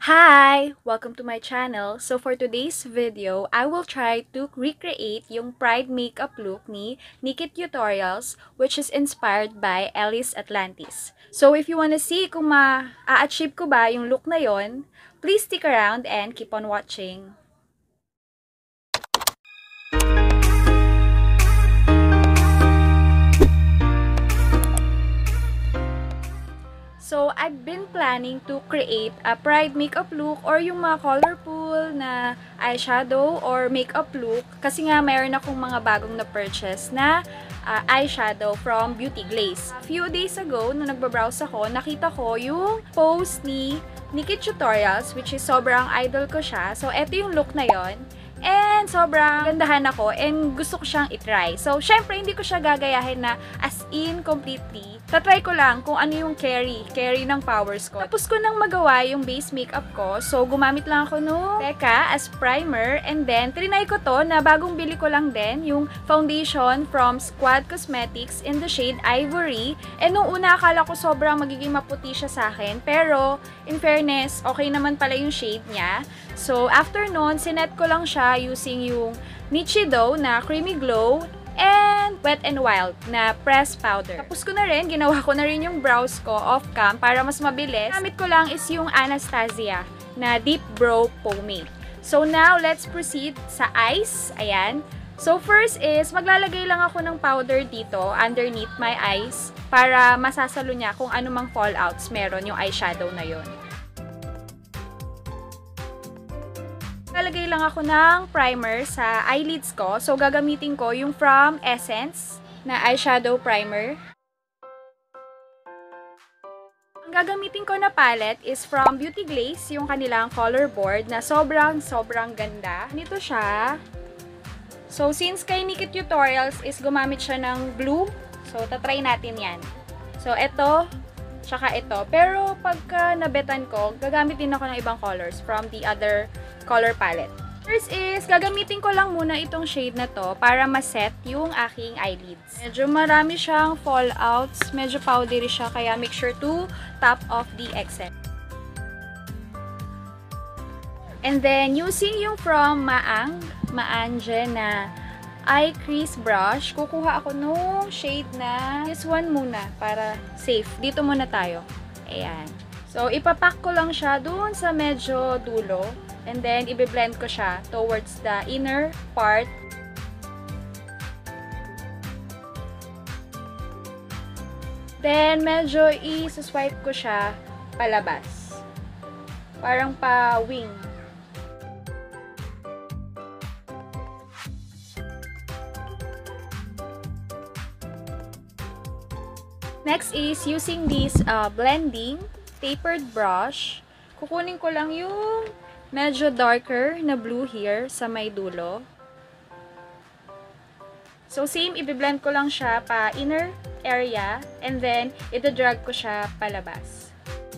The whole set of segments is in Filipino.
Hi! Welcome to my channel. So for today's video, I will try to recreate yung Pride makeup look ni Nikki Tutorials, which is inspired by Ellis Atlantis. So if you wanna see kung ma-achieve ko ba yung look na yon, please stick around and keep on watching. So, I've been planning to create a Pride makeup look or yung mga colorful na eyeshadow or makeup look kasi nga mayroon akong mga bagong na-purchase na eyeshadow from Beauty Glaze. A few days ago, nung nagbabrowse ako, nakita ko yung post ni Nikki Tutorials, which is sobrang idol ko siya. So, eto yung look na yon. And sobrang gandahan ako and gusto ko siyang itry. So, syempre, hindi ko siya gagayahin na as in completely. Tatry ko lang kung ano yung carry ng powers ko. Tapos ko nang magawa yung base makeup ko. So, gumamit lang ako no Teka as primer. And then, trinay ko to na bagong bili ko lang din yung foundation from Squad Cosmetics in the shade Ivory. And nung una, akala ko sobrang magiging maputi siya sa akin. Pero, in fairness, okay naman pala yung shade niya. So, after nun, sinet ko lang siya using yung Nichido na Creamy Glow and Wet n Wild na pressed powder. Tapos ko na rin, ginawa ko na rin yung brows ko off-cam para mas mabilis. Gamit ko lang is yung Anastasia na Deep Brow Pomade. So, now, let's proceed sa eyes. Ayan. So, first is, maglalagay lang ako ng powder dito underneath my eyes para masasalo niya kung anumang fallouts meron yung eyeshadow na yon. Lalagay lang ako ng primer sa eyelids ko. So, gagamitin ko yung from Essence na eyeshadow primer. Ang gagamitin ko na palette is from Beauty Glaze, yung kanilang color board na sobrang ganda. Nito siya. So, since kay Nikki Tutorials is gumamit siya ng blue, so, tatry natin yan. So, ito, tsaka ito. Pero, pagka nabetan ko, gagamit din ako ng ibang colors from the other color palette. First is, gagamitin ko lang muna itong shade na to para maset yung aking eyelids. Medyo marami siyang fallouts, medyo powdery siya, kaya make sure to top off the excess. And then, using yung from Maanje na eye crease brush, kukuha ako nung shade na this one muna para safe. Dito muna tayo. Ayan. So, ipapak ko lang siya dun sa medyo dulo. And then, i-blend ko siya towards the inner part. Then, medyo i-swipe ko siya palabas. Parang pa-wing. Next is using this blending tapered brush. Kukunin ko lang yung medyo darker na blue here sa may dulo. So, same, i-blend ko lang siya pa inner area and then ida-drag ko siya palabas.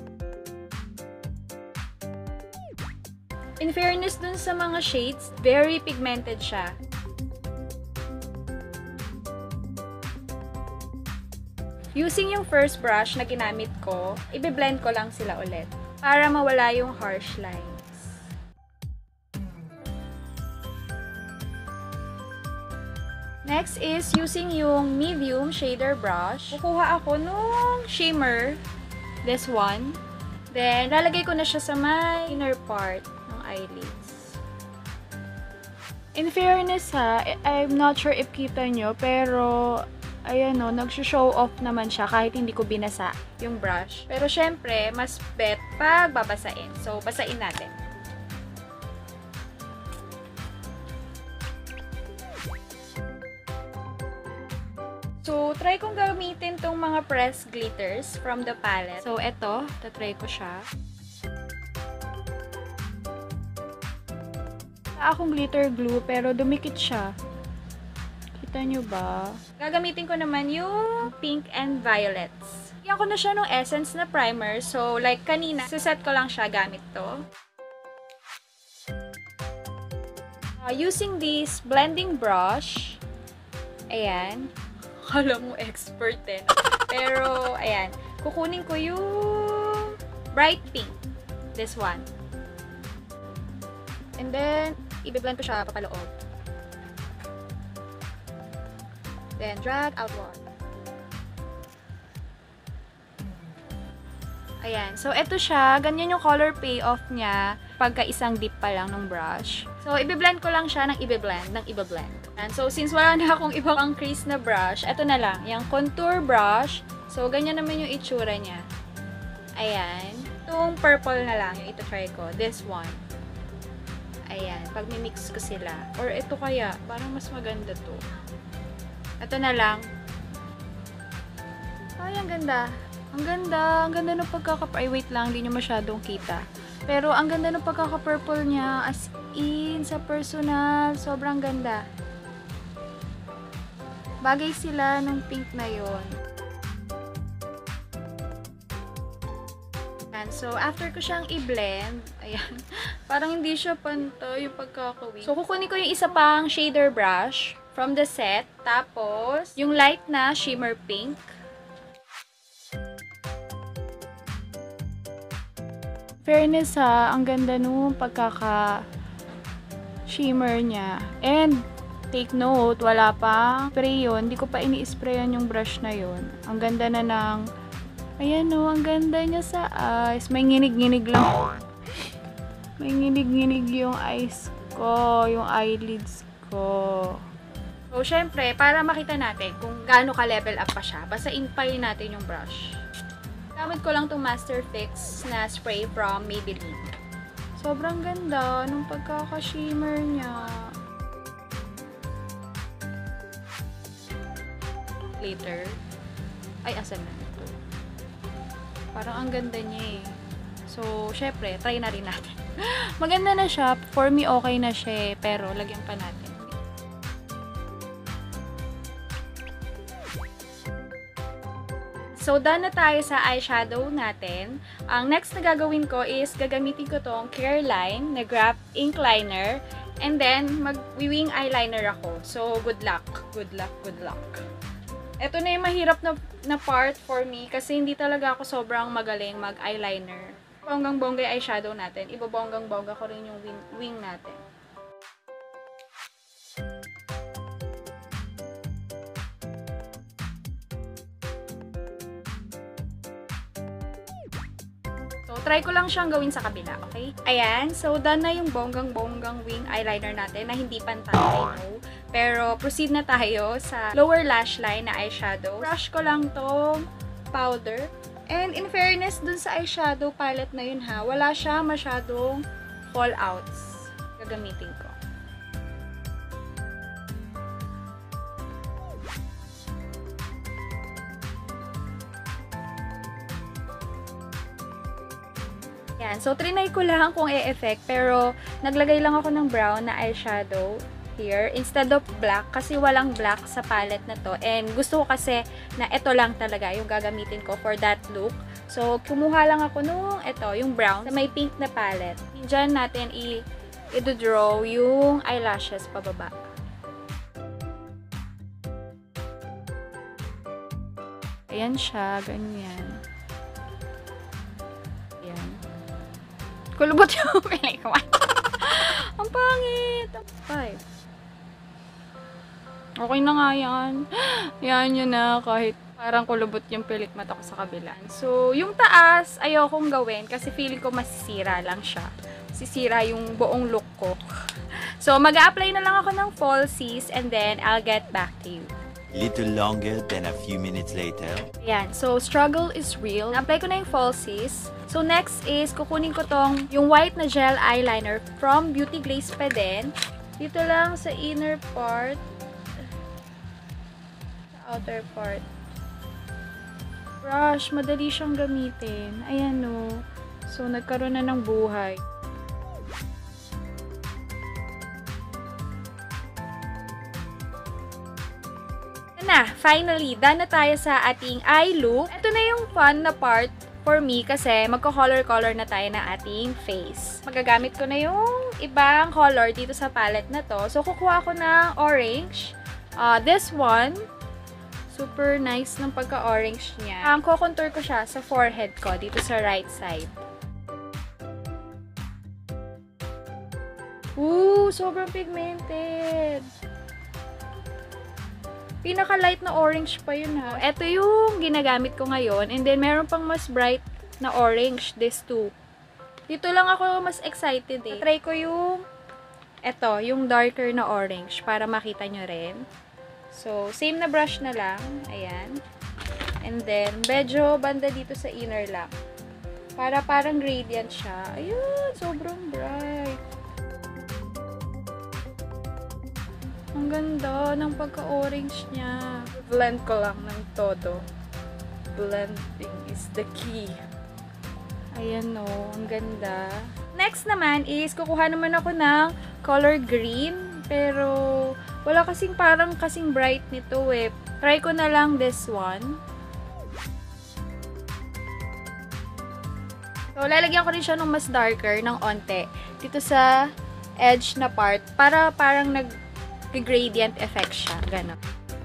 In fairness dun sa mga shades, very pigmented siya. Using yung first brush na ginamit ko, i-blend ko lang sila ulit para mawala yung harsh line. Next is using yung medium shader brush. Kukuha ako nung shimmer, this one. Then, lalagay ko na siya sa may inner part ng eyelids. In fairness ha, I'm not sure if kita nyo, pero ayan o, nag-show off naman siya kahit hindi ko binasa yung brush. Pero syempre, mas bet pag babasain. So, basain natin. So, try kong gamitin tong mga pressed glitters from the palette. So, eto, tatry ko siya. Akong glitter glue, pero dumikit siya. Kita nyo ba? Gagamitin ko naman yung pink and violets. Lagyan ko na siya ng Essence na primer. So, like kanina, siset ko lang siya gamit to. Using this blending brush, ayan. Kala mo expert eh. Pero, ayan. Kukunin ko yung bright pink. This one. And then, i-blend ko siya papaloob. Then, drag outward. Ayan. So, eto siya. Ganyan yung color payoff niya pagka isang dip pa lang ng brush. So, i-blend ko lang siya ng i-blend. And so, since wala na akong ibang pang crease na brush, eto na lang. Yung contour brush. So, ganyan naman yung itsura niya. Ayan. Itong purple na lang yung ito-try ko. This one. Ayan. Pag mimix ko sila. Or ito kaya. Parang mas maganda to. Ito na lang. Ay, ang ganda. Ang ganda. Ang ganda ng pagkaka-ay, wait lang. Hindi nyo masyadong kita. Pero, ang ganda ng pagkaka-purple niya. As in, sa personal. Sobrang ganda. Bagay sila nung pink na yon. So, after ko siyang i-blend, ayan, parang hindi siya pantay yung pagkakawig. So, kukunin ko yung isa pang shader brush from the set. Tapos, yung light na shimmer pink. Fairness ha, ang ganda nung pagkaka-shimmer niya. And, take note, wala pa spray yun. Hindi ko pa ini-sprayan yung brush na yun. Ang ganda na ng ayan o, ang ganda niya sa eyes. May nginig-nginig lang. May nginig-nginig yung eyes ko, yung eyelids ko. So, syempre, para makita natin kung gaano ka-level up pa siya, basain pa rin natin yung brush. Gamit ko lang itong Master Fix na spray from Maybelline. Sobrang ganda nung pagkaka-shimmer niya. Later. Ay, asan na? Parang ang ganda niya eh. So, syempre, try na rin natin. Maganda na siya. For me, okay na siya eh. Pero, lagyan pa natin. So, done na tayo sa eyeshadow natin. Ang next na gagawin ko is gagamitin ko tong Careline na Graph Ink Liner. And then, mag-wing eyeliner ako. So, good luck. Good luck, good luck. Ito na yung mahirap na part for me kasi hindi talaga ako sobrang magaling mag-eyeliner. Bonggang-bongga yung eyeshadow natin. Ibabonggang-bongga ko rin yung wing natin. So, try ko lang siyang gawin sa kabila, okay? Ayan. So, done na yung bonggang-bonggang wing eyeliner natin na hindi pantay, no? Pero, proceed na tayo sa lower lash line na eyeshadow. Brush ko lang tong powder. And, in fairness, dun sa eyeshadow palette na yun ha, wala siya masyadong fallouts. Gagamitin ko. Yan. So, trinay ko lang kung e-effect. Pero, naglagay lang ako ng brown na eyeshadow here instead of black kasi walang black sa palette na to. And gusto ko kasi na ito lang talaga yung gagamitin ko for that look. So, kumuha lang ako nung ito, yung brown na may pink na palette. Diyan natin i-draw yung eyelashes pababa. Ayan siya, ganyan. Ayan. Kulubot yung pilik ko. Ang pangit! 5. Okay na nga yan. Yan yun na kahit parang kulubot yung pilik mata ko sa kabila. So, yung taas, ayokong gawin kasi feeling ko masisira lang siya. Sisira yung buong look ko. So, mag-a-apply na lang ako ng falsies and then I'll get back to you. Little longer than a few minutes later. Ayan. So, struggle is real. Na-apply ko na yung falsies. So, next is, kukunin ko tong yung white na gel eyeliner from Beauty Glaze pa din. Dito lang sa inner part. Sa outer part. Brush. Madali siyang gamitin. Ayan o. So, nagkaroon na ng buhay. Na, finally, done na tayo sa ating eye look. Ito na yung fun na part for me kasi magko-color-color na tayo ng ating face. Magagamit ko na yung ibang color dito sa palette na to. So, kukuha ko ng orange. This one, super nice ng pagka-orange niya. Kukontour ko siya sa forehead ko dito sa right side. Ooh, sobrang pigmented. Pinaka-light na orange pa yun ha. Ito yung ginagamit ko ngayon. And then, meron pang mas bright na orange. This two. Dito lang ako mas excited eh. Try ko yung yung darker na orange para makita nyo rin. So, same na brush na lang. Ayan. And then, medyo banda dito sa inner lang. Para parang gradient siya. Ayun, sobrang bright. Ang ganda ng pagka-orange niya. Blend ko lang ng todo. Blending is the key. Ayan o, ang ganda. Next naman is, kukuha naman ako ng color green. Pero, wala kasing kasing bright nito eh. Try ko na lang this one. So, lalagyan ko rin siya ng mas darker ng onte. Dito sa edge na part. Para parang gradient effect siya. Ganon.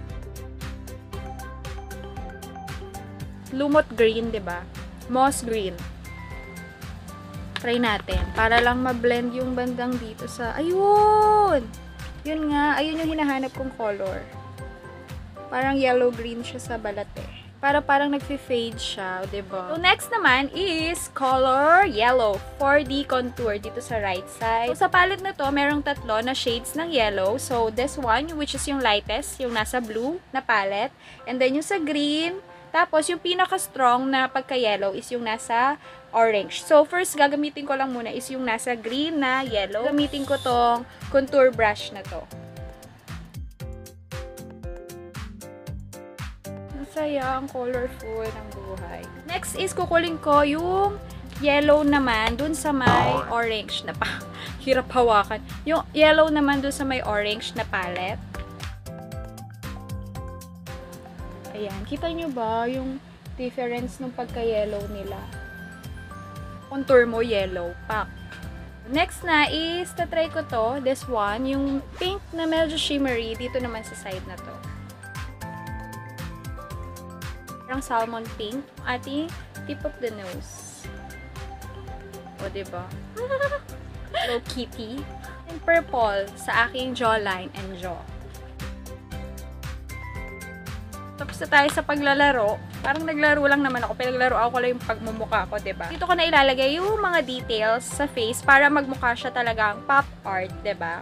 Lumot green, 'di ba? Moss green. Try natin. Para lang ma-blend yung bandang dito sa... Ayun! Yun nga. Ayun yung hinahanap kong color. Parang yellow-green siya sa balat eh. Parang nagfi-fade siya, 'di ba? So, next naman is color yellow for the contour dito sa right side. So, sa palette na to, merong tatlo na shades ng yellow. So, this one, which is yung lightest, yung nasa blue na palette. And then, yung sa green. Tapos, yung pinaka-strong na pagka-yellow is yung nasa orange. So, first, gagamitin ko lang muna is yung nasa green na yellow. Gagamitin ko tong contour brush na to. Saya, ang colorful ng buhay. Next is kukuling ko yung yellow naman dun sa may orange na pa. Hirap hawakan. Yung yellow naman dun sa may orange na palette. Ayan. Kita nyo ba yung difference ng pagka-yellow nila? Contour mo, yellow. Pak. Next na is, tatry ko to. This one. Yung pink na medyo shimmery. Dito naman sa side na to. Parang salmon pink, ating tip of the nose. O, diba? Hello Kitty. And purple sa aking jawline and jaw. Tapos na tayo sa paglalaro. Parang naglaro lang naman ako. Pinaglaro ako lang yung pagmumukha ko, diba? Dito ko na ilalagay yung mga details sa face para magmukha siya talagang pop art, diba?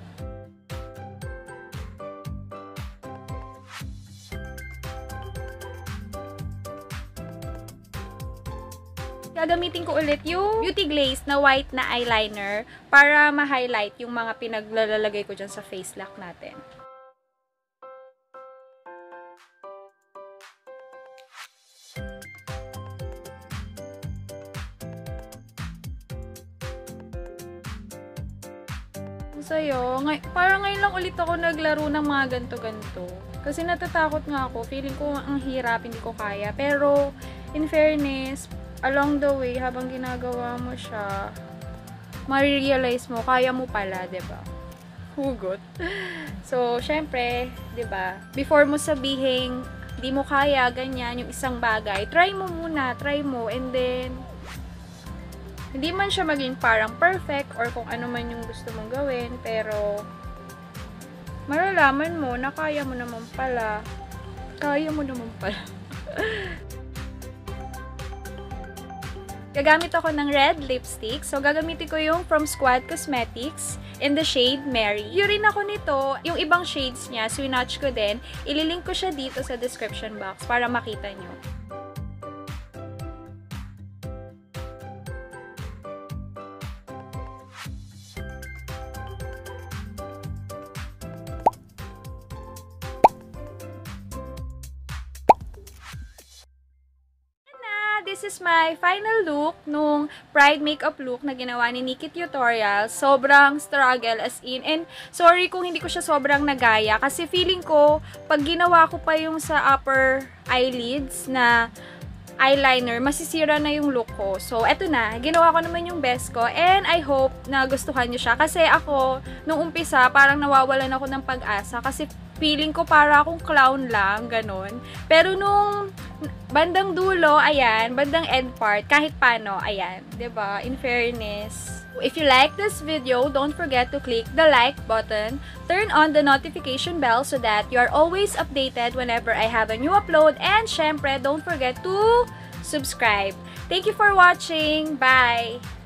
Gagamitin ko ulit yung Beauty Glaze na white na eyeliner para ma-highlight yung mga pinaglalagay ko dyan sa face lock natin. Sa'yo, parang ngayon lang ulit ako naglaro ng mga ganto-ganto. Kasi natatakot nga ako. Feeling ko ang hirap, hindi ko kaya. Pero, in fairness, along the way, habang ginagawa mo siya, marirealize mo, kaya mo pala, diba? Hugot. So, syempre, diba? Before mo sabihin, di mo kaya, ganyan, yung isang bagay, try mo muna, try mo, and then, hindi man siya maging parang perfect, or kung ano man yung gusto mong gawin, pero, malalaman mo na kaya mo naman pala. Kaya mo naman pala. Gagamit ako ng red lipstick. So, gagamitin ko yung from Squad Cosmetics in the shade Mary. Yun rin ako nito. Yung ibang shades niya, swinatch ko din. Ililink ko siya dito sa description box para makita nyo. This is my final look nung Pride makeup look na ginawa ni Nikki Tutorial. Sobrang struggle as in. And sorry kung hindi ko siya sobrang nagaya. Kasi feeling ko, pag ginawa ko pa yung sa upper eyelids na eyeliner, masisira na yung look ko. So, eto na. Ginawa ko naman yung best ko. And I hope na gustuhan nyo siya. Kasi ako, nung umpisa, parang nawawalan ako ng pag-asa. Kasi feeling ko para akong clown lang, ganun. Pero nung bandang dulo, ayan, bandang end part, kahit paano, ayan, 'di ba? In fairness, If you like this video, don't forget to click the like button, turn on the notification bell so that you are always updated whenever I have a new upload, and syempre, don't forget to subscribe. Thank you for watching. Bye!